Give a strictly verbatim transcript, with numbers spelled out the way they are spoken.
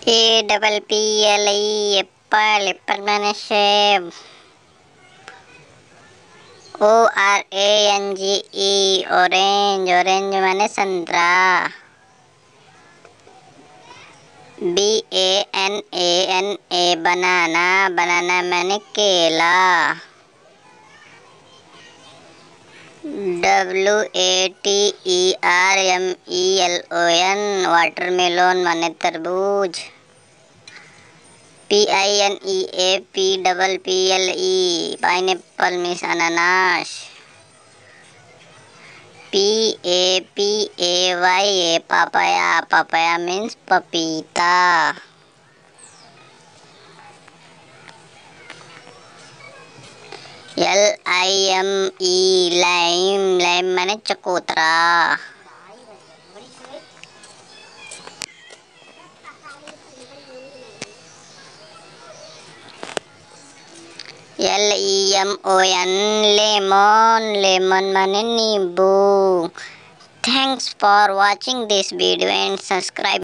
A double P L E Apple, Apple माने सेब। O R A N G E orange, orange माने संतरा। B A N A N A बनाना, बनाना माने केला। W A T E R M E L O N वाटरमेलोन माने तरबूज। P I N E A P double P L E pineapple means अनानास। P A P A Y A papaya, papaya means पपीता। L I M E lime, lime माने चकोतरा। L E M O N lemon, lemon माने नींबू। Thanks for watching this video and subscribe